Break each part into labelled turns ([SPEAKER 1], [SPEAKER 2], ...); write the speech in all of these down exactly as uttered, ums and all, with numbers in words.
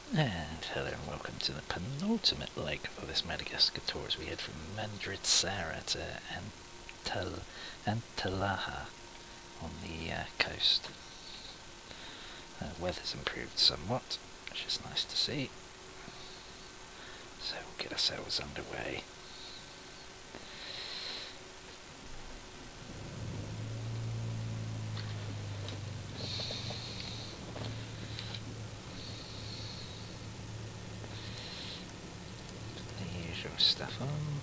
[SPEAKER 1] And hello and welcome to the penultimate leg of this Madagascar tour as we head from Mandritsara to Antal Antalaha on the uh, coast. Uh, weather's improved somewhat, which is nice to see. So we'll get ourselves underway. Stuff on.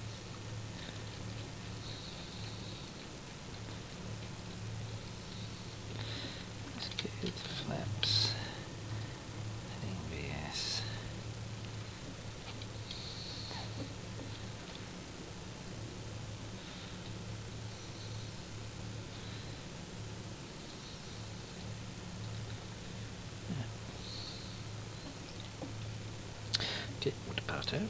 [SPEAKER 1] That's good. Flaps. Heading V S. Okay, we'll depart out.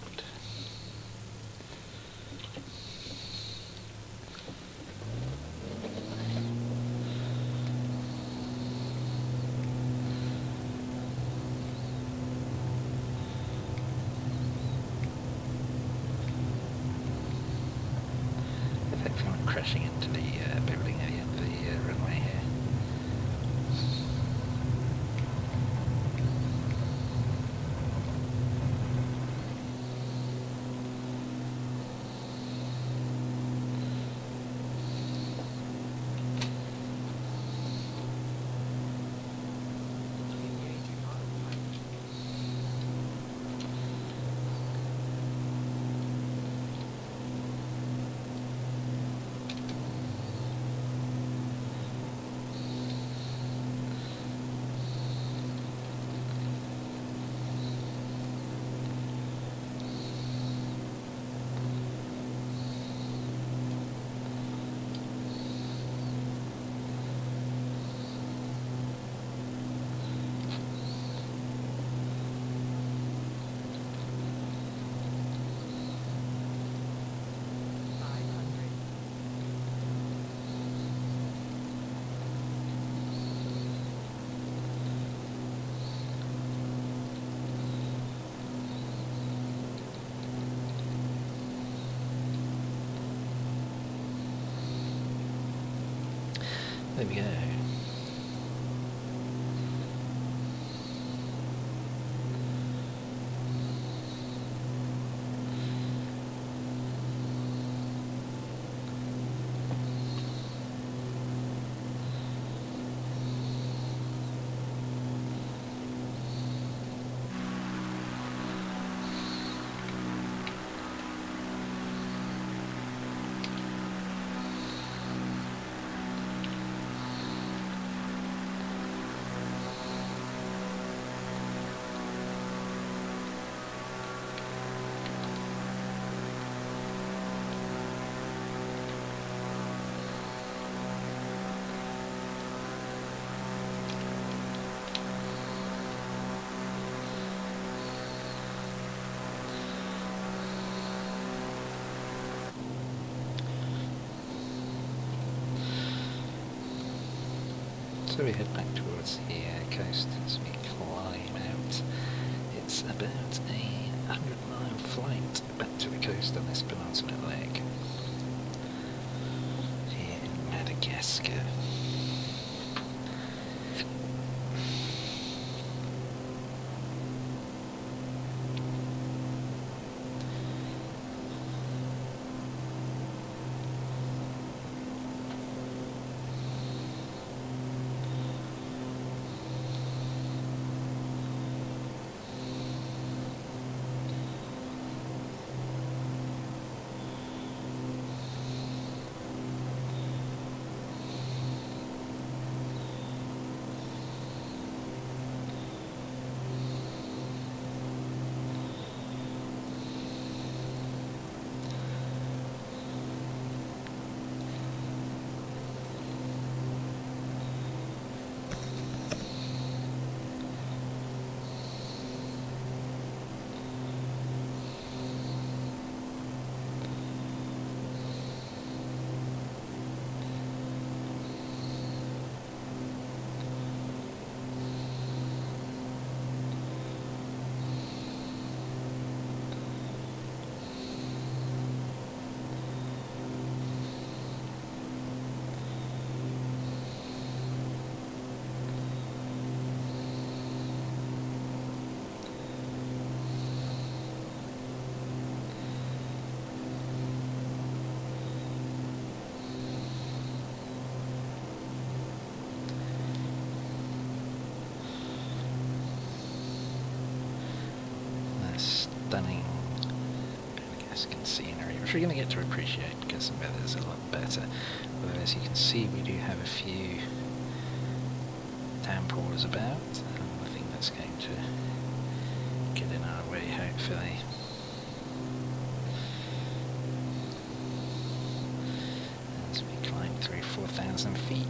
[SPEAKER 1] Crashing into the uh, building at the end of the uh, runway here. There we go. So we head back towards the uh, coast as we climb out. It's about a hundred mile flight back to the coast on this penultimate leg here in Madagascar. stunning Madagascan scenery, which we're going to get to appreciate because the weather's a lot better. Although as you can see, we do have a few downpours about, and I think that's going to get in our way, hopefully. As we climb through four thousand feet.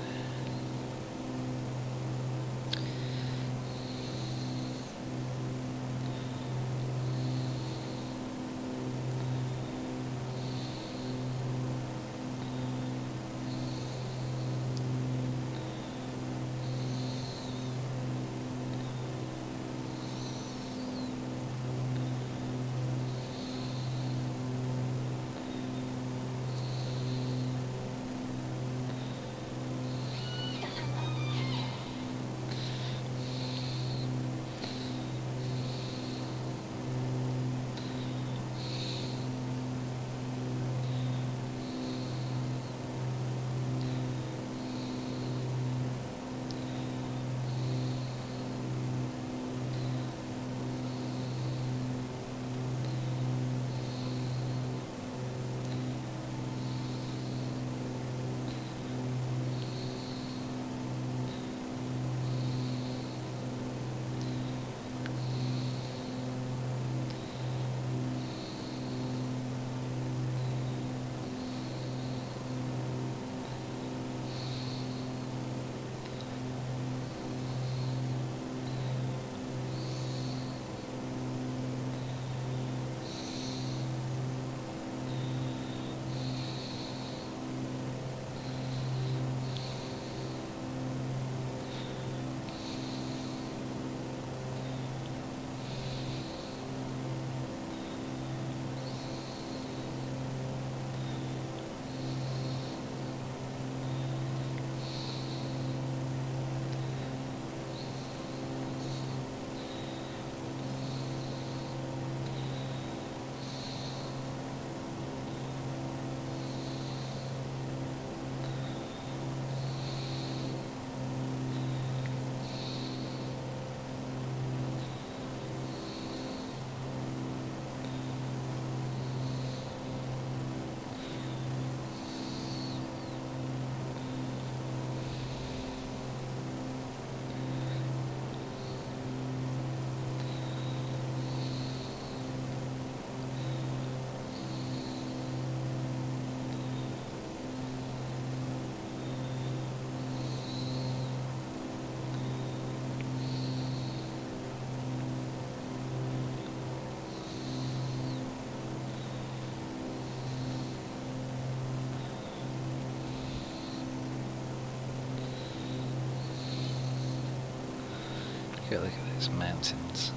[SPEAKER 1] Look at those mountains.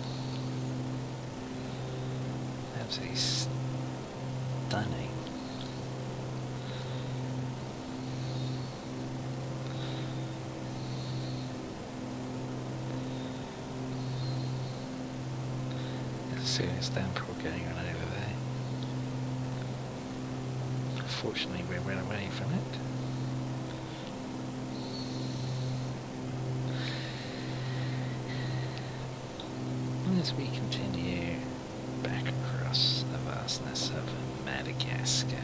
[SPEAKER 1] Absolutely stunning. There's a serious downpour going on over there. Fortunately, we're well away from it. As we continue back across the vastness of Madagascar.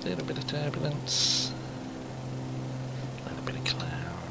[SPEAKER 1] little bit of turbulence, a little bit of cloud.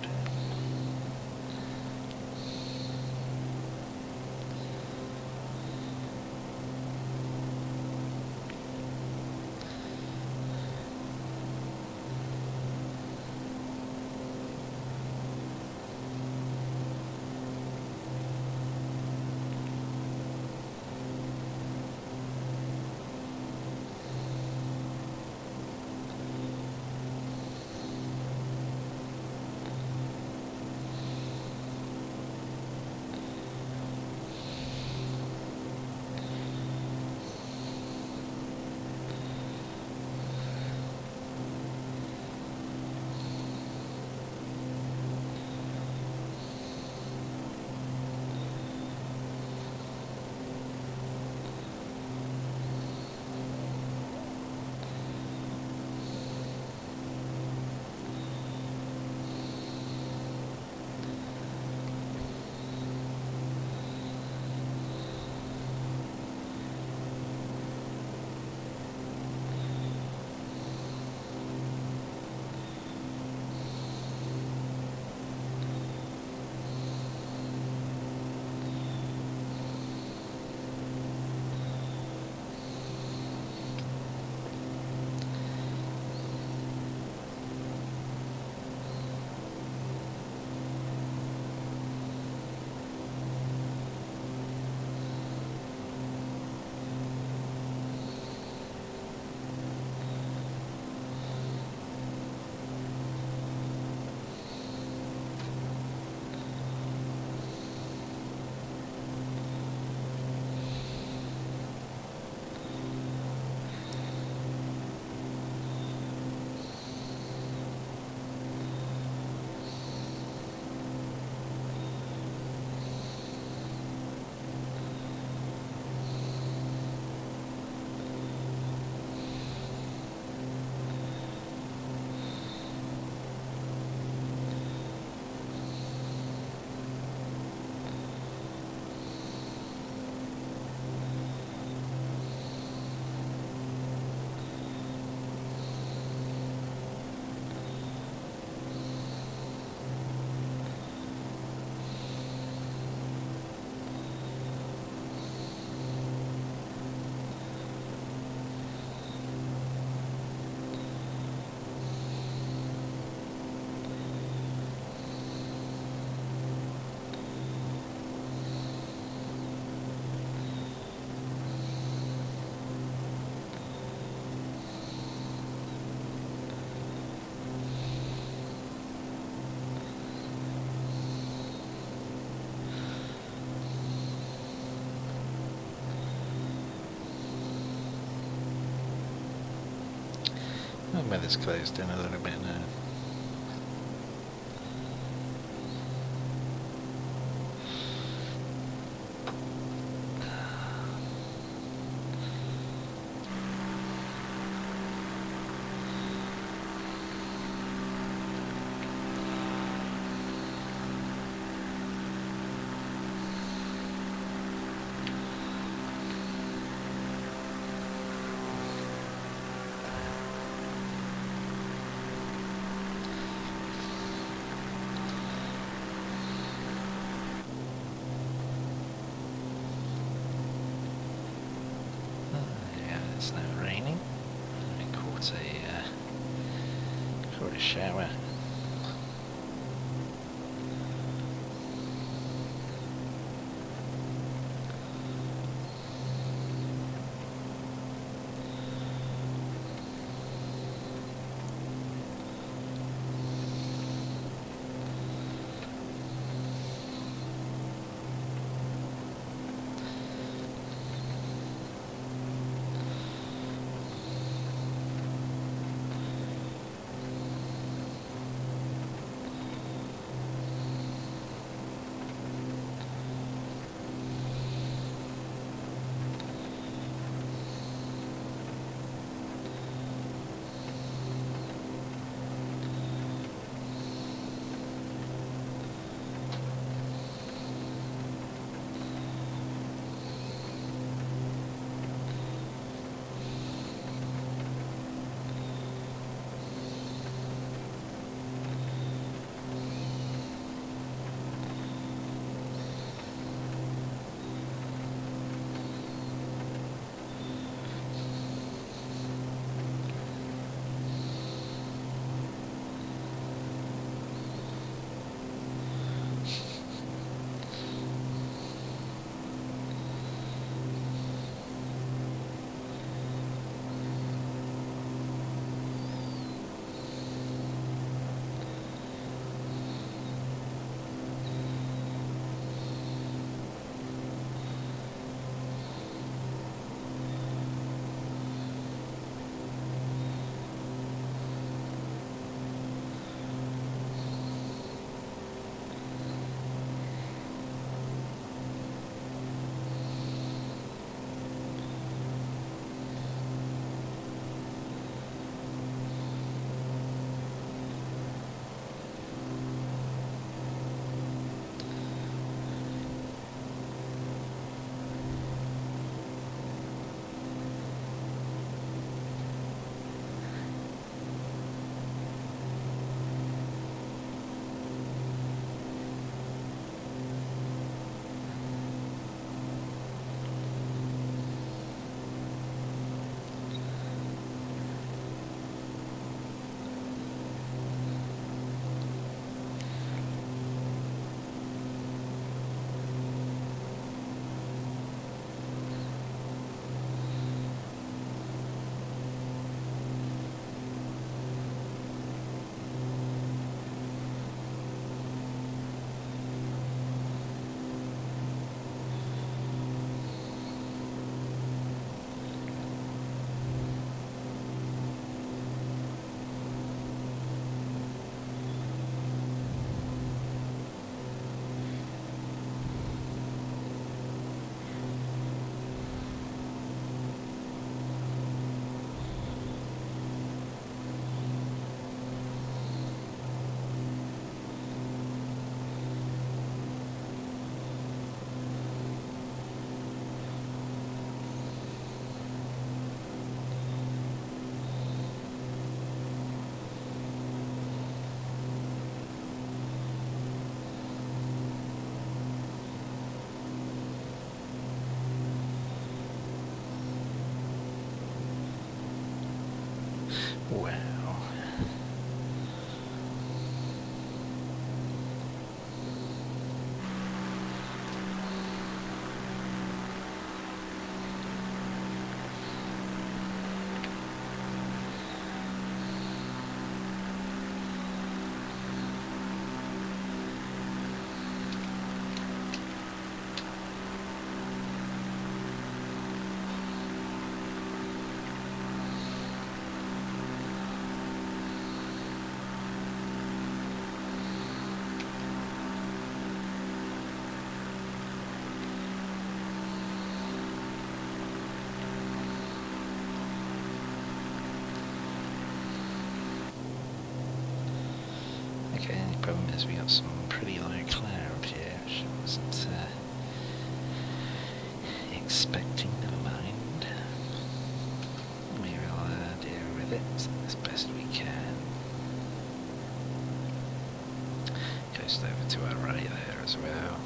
[SPEAKER 1] The weather's closed in a little bit now. It's now raining. I caught a, uh, caught a shower. Okay, the only problem is we got some pretty low cloud here, which I wasn't uh, expecting. Never mind. We will uh, deal with it as best we can. Coast over to our right there as well.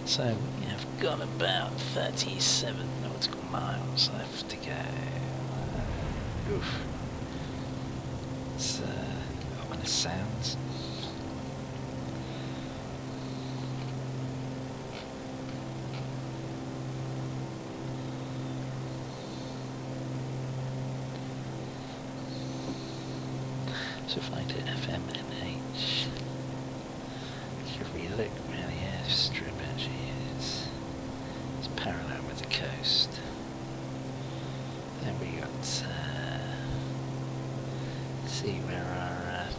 [SPEAKER 1] So we have got about thirty-seven nautical miles left to go. Uh, oof. It's uh, ominous sounds. So if I do F M N H, should we look where the airstrip actually is? It's parallel with the coast. Then we got, uh, see where our, uh,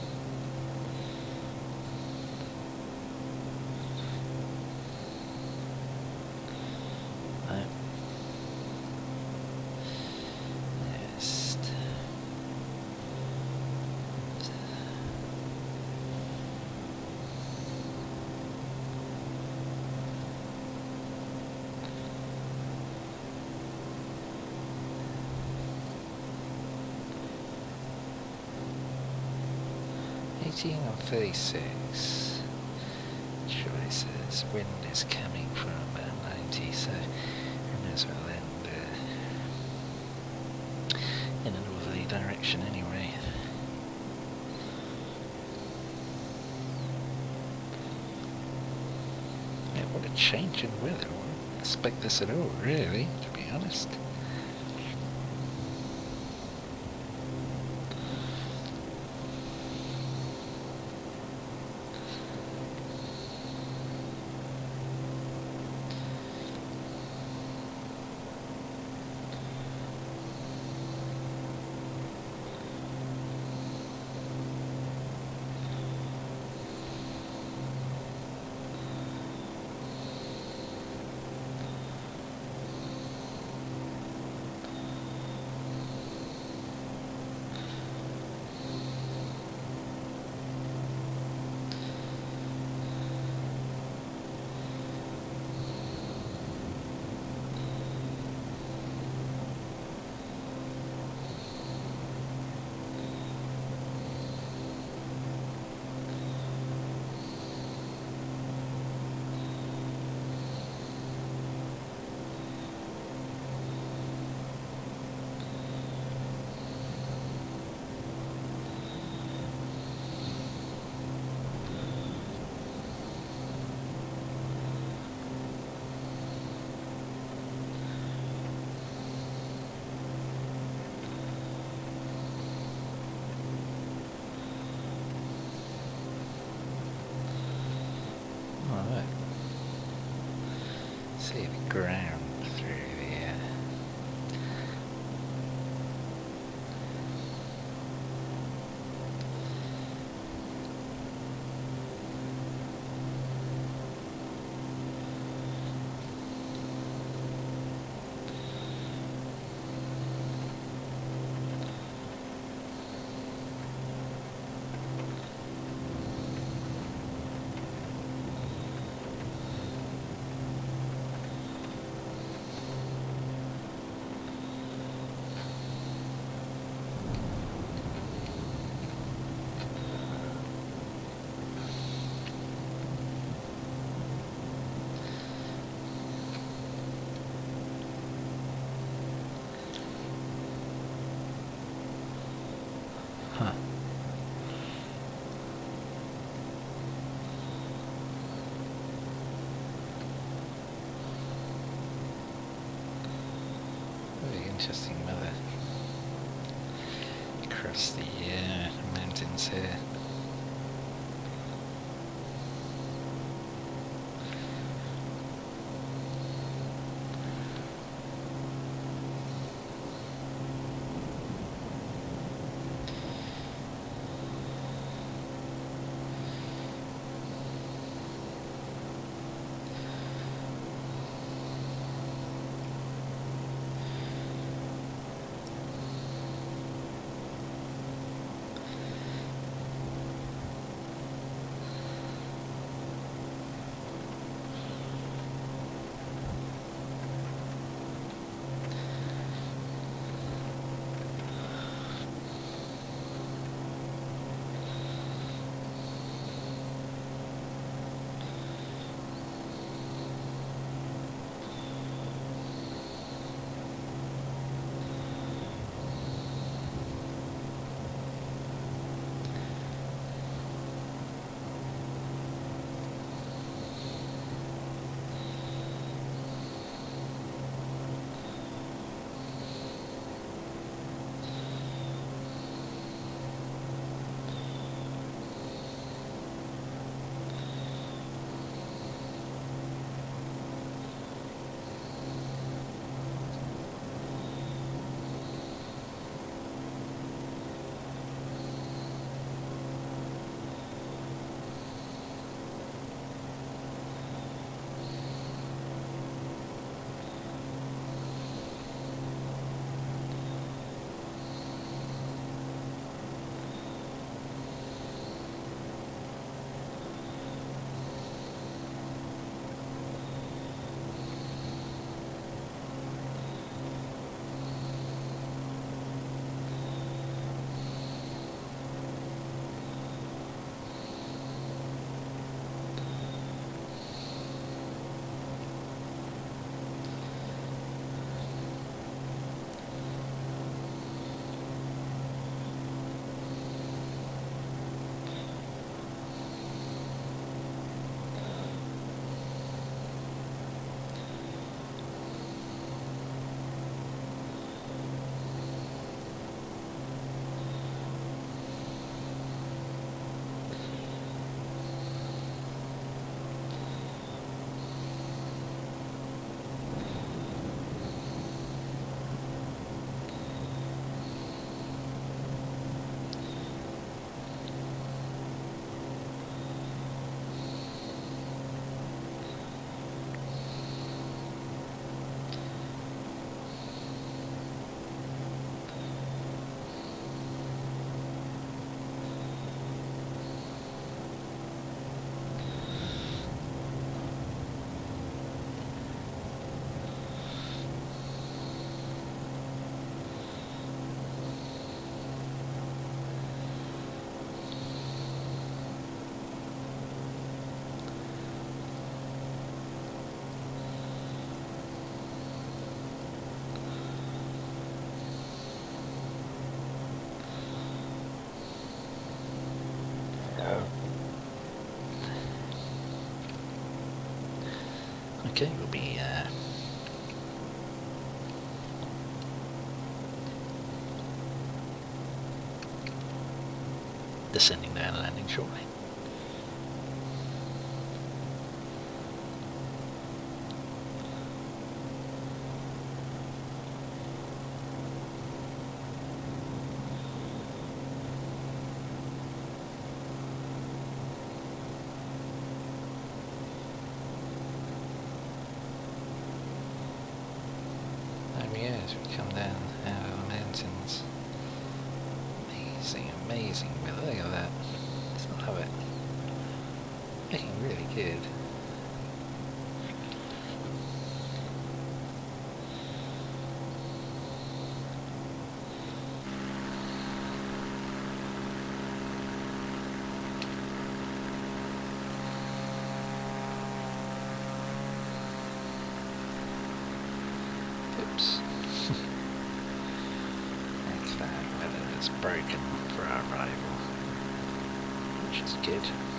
[SPEAKER 1] no. Just, eighteen on thirty-six. Choices. Wind is coming from about ninety, so we may as well end uh, in a northerly direction anyway. Yeah, what a change in weather. I wouldn't expect this at all, really, to be honest. Alright. See the ground through the uh, huh. Very interesting weather across the uh, mountains here. Okay, we'll be uh, descending down and landing shortly. As we come down out of the mountains. Amazing, amazing weather. Look at that. Just love it. Looking really good. Oops. It's broken for our arrival, which is good.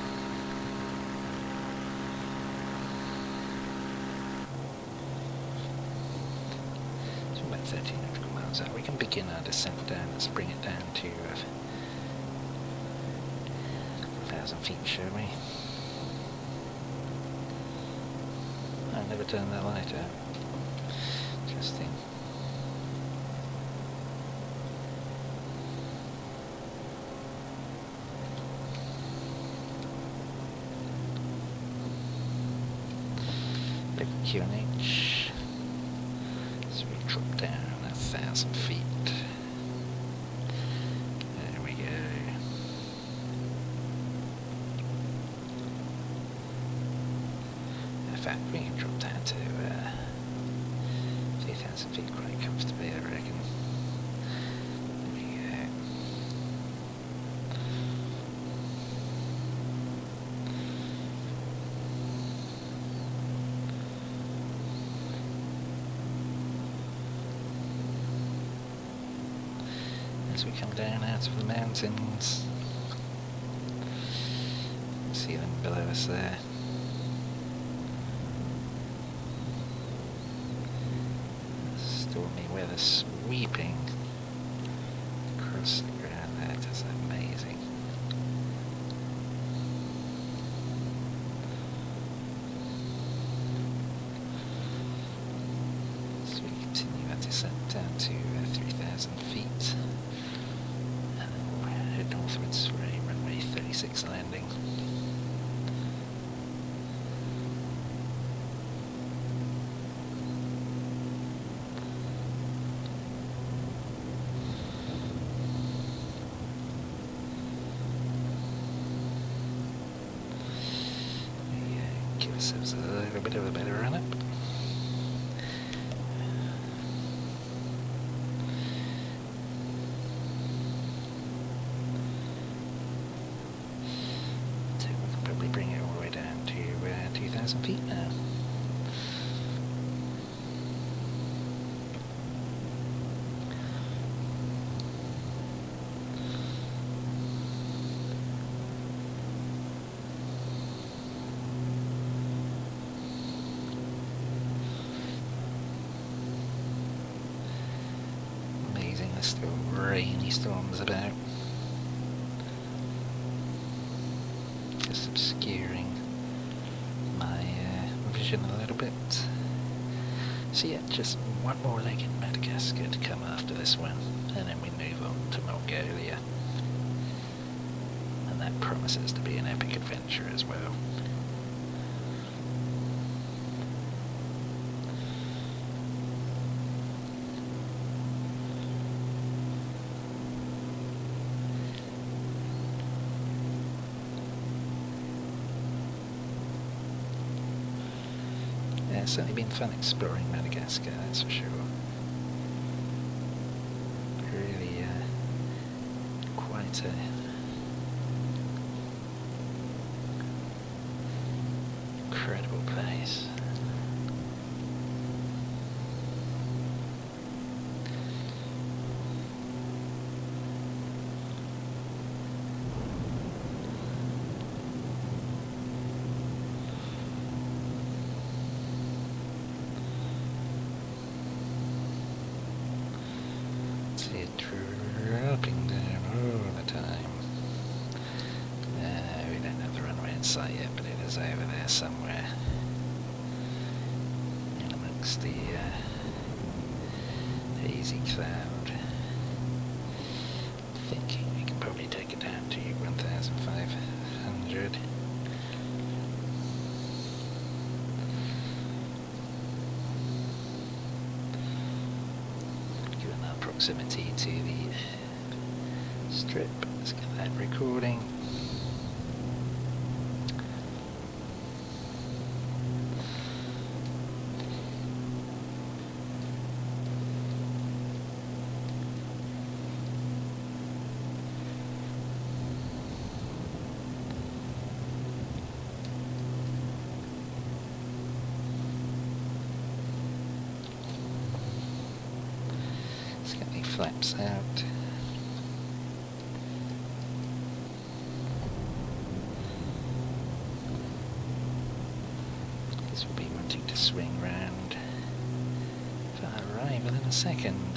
[SPEAKER 1] So about thirteen nautical miles out. We can begin our descent down. Let's bring it down to uh, a thousand feet, shall we? I never turned that light out. Interesting. Q N H. So we drop down a thousand feet. There we go. In fact, we can drop down to uh, three thousand feet quite comfortably, I reckon. There we go. As we come down out of the mountains, see them below us there. Stormy weather sweeping across the ground there, just amazing. So we continue our descent down to uh, three thousand feet. Northwards for a runway thirty-six landing. Yeah, give ourselves a little bit of a better run up. Feet now. Amazing, there's still rainy storms about. Just obscuring a little bit. So yeah, just one more leg in Madagascar to come after this one, and then we move on to Mongolia. And that promises to be an epic adventure as well. It's certainly been fun exploring Madagascar, that's for sure. Really uh, quite a incredible place. is over there somewhere. In amongst the uh, hazy cloud. Thinking we can probably take it down to one thousand five hundred. Given our proximity to the strip, let's get that recording. Flaps out. This will be wanting to swing round for our arrival in a second.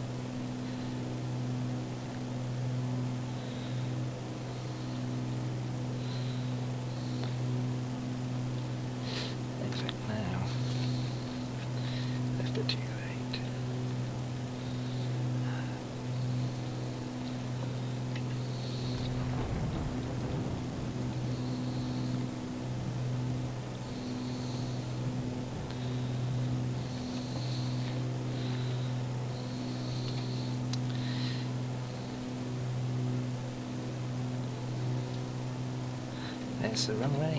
[SPEAKER 1] In fact now, left it too late. There's the runway.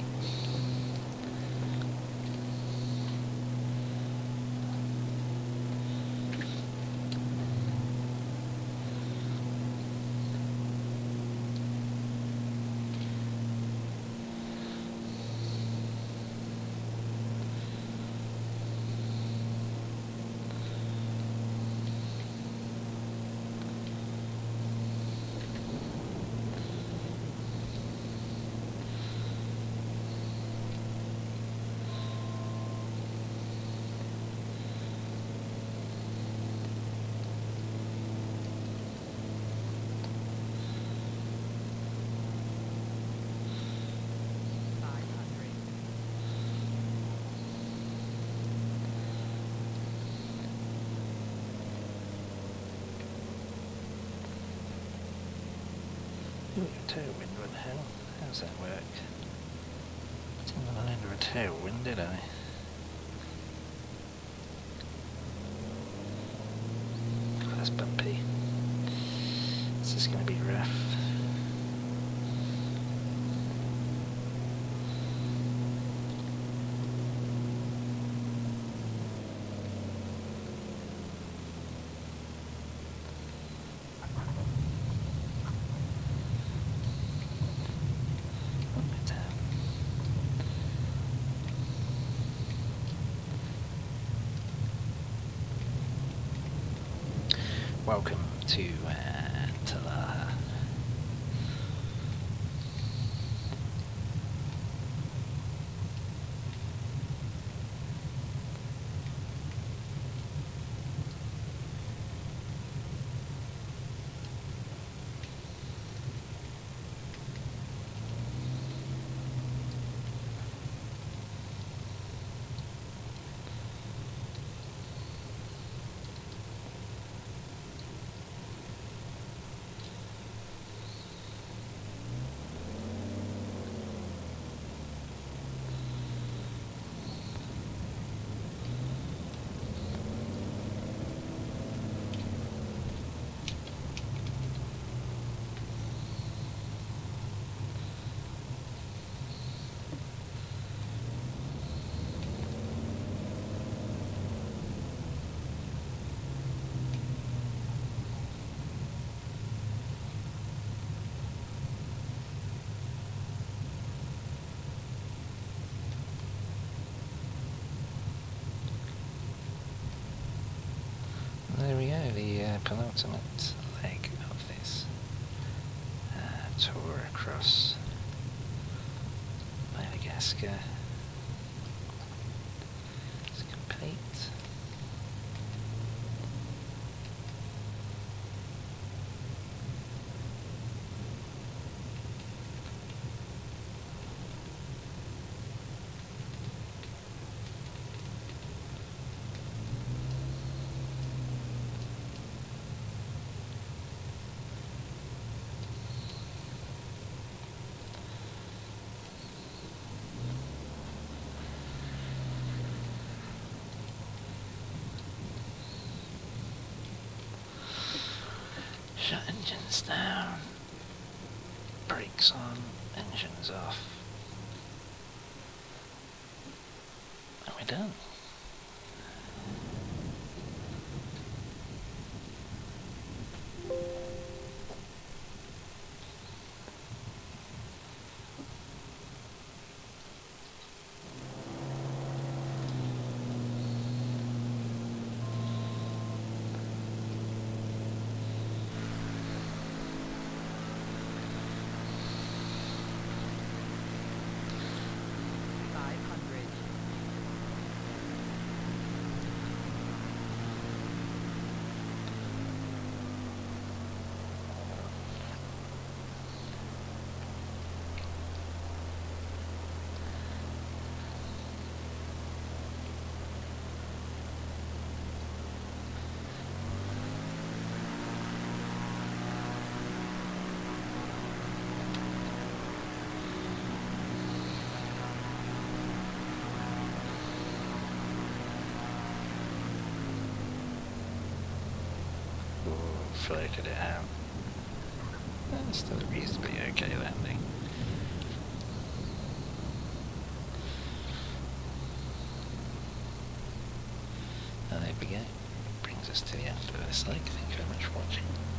[SPEAKER 1] Ooh, tailwind, what the hell? How's that work? Didn't want to land a tailwind, did I? Oh, that's bumpy. This is going to be rough. Welcome to uh, Talaha. There we go, the uh, penultimate leg of this uh, tour across Madagascar is complete. Engines down. Brakes on. Engines off. And we're done. Floated it out. That's still a reasonably okay landing. And there we go. Brings us to the end of this like. Thank you very much for watching.